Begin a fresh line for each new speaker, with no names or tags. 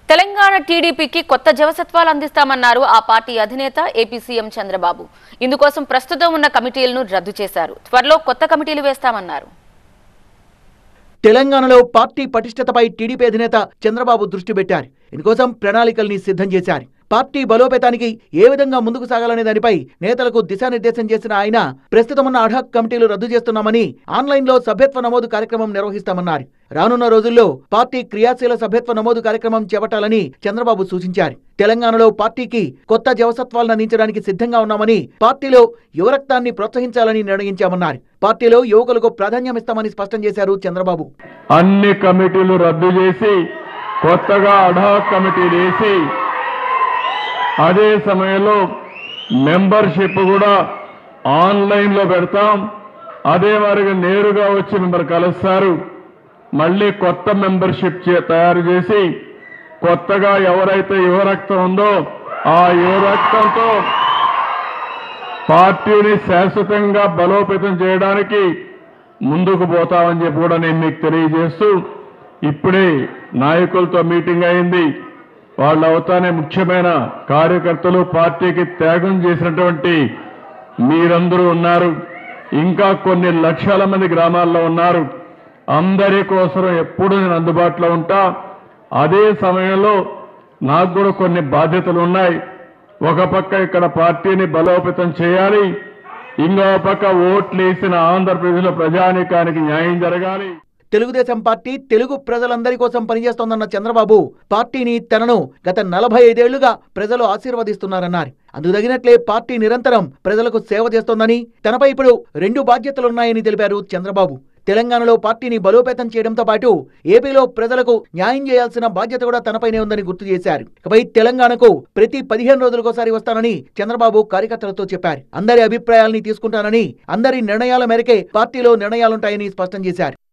తెలంగాణ టీడీపీకి కొత్త జవసత్వాలు అందిస్తామన్నారు ఆ పార్టీ అధినేత ఏపీ సీఎం చంద్రబాబు. ఇందుకోసం ప్రస్తుతం ఉన్న కమిటీలను రద్దు చేశారు. త్వరలో కొత్త కమిటీలు వేస్తామన్నారు.
తెలంగాణలో పార్టీ పటిష్టతపై టీడీపీ అధినేత చంద్రబాబు దృష్టి పెట్టారు. ఇందుకోసం ప్రణాళికల్ని సిద్ధం చేశారు. పార్టీ బలోపేతానికి ఏ విధంగా ముందుకు సాగాలనే దానిపై నేతలకు దిశానిర్దేశం చేసిన ఆయన ప్రస్తుతం ఉన్న అడ్హాక్ కమిటీలు రద్దు చేస్తున్నామని, ఆన్లైన్లో సభ్యత్వ నమోదు కార్యక్రమం నిర్వహిస్తామన్నారు. రానున్న రోజుల్లో పార్టీ క్రియాశీల సభ్యత్వ నమోదు కార్యక్రమం చేపట్టాలని చంద్రబాబు సూచించారు. తెలంగాణలో పార్టీకి కొత్త జవసత్వాలను అందించడానికి సిద్ధంగా ఉన్నామని, పార్టీలో యువరక్తాన్ని ప్రోత్సహించాలని నిర్ణయించామన్నారు. పార్టీలో యువకులకు ప్రాధాన్యమిస్తామని స్పష్టం చేశారు చంద్రబాబు.
అన్ని కమిటీలు రద్దు చేసి కొత్తగా అడ్హాక్ కమిటీలు వేసి అదే సమయంలో మెంబర్షిప్ కూడా ఆన్లైన్లో పెడతాం. అదే వారికి నేరుగా వచ్చి మిమ్మల్ని కలుస్తారు. మళ్ళీ కొత్త మెంబర్షిప్ తయారు చేసి కొత్తగా ఎవరైతే యువరక్తం ఉందో ఆ యువరక్తంతో పార్టీని శాశ్వతంగా బలోపేతం చేయడానికి ముందుకు పోతామని చెప్పి కూడా నేను మీకు తెలియజేస్తూ, ఇప్పుడే నాయకులతో మీటింగ్ అయింది. వాళ్ళు అవుతానే ముఖ్యమైన కార్యకర్తలు, పార్టీకి త్యాగం చేసినటువంటి మీరందరూ ఉన్నారు. ఇంకా కొన్ని లక్షల మంది గ్రామాల్లో ఉన్నారు. అందరి కోసం ఎప్పుడు నేను అందుబాటులో ఉంటా. అదే సమయంలో నాకు కూడా కొన్ని బాధ్యతలు ఉన్నాయి. ఒక పక్క ఇక్కడ పార్టీని బలోపేతం చేయాలి, ఇంకో పక్క ఓట్లు వేసిన ఆంధ్రప్రదేశ్లో ప్రజానీకానికి న్యాయం జరగాలి.
తెలుగుదేశం పార్టీ తెలుగు ప్రజలందరి కోసం పనిచేస్తోందన్న చంద్రబాబు, పార్టీని తనను గత 45 ఏళ్లుగా ప్రజలు ఆశీర్వదిస్తున్నారన్నారు. అందుకు తగినట్లే పార్టీ నిరంతరం ప్రజలకు సేవ చేస్తోందని, తనపై ఇప్పుడు 2 బాధ్యతలున్నాయని తెలిపారు చంద్రబాబు. తెలంగాణలో పార్టీని బలోపేతం చేయడంతో పాటు ఏపీలో ప్రజలకు న్యాయం చేయాల్సిన బాధ్యత కూడా తనపైనే ఉందని గుర్తు చేశారు. ఇకపై తెలంగాణకు ప్రతి 15 రోజులకోసారి వస్తానని చంద్రబాబు కార్యకర్తలతో చెప్పారు. అందరి అభిప్రాయాల్ని తీసుకుంటానని, అందరి నిర్ణయాల మేరకే పార్టీలో నిర్ణయాలుంటాయని స్పష్టం చేశారు.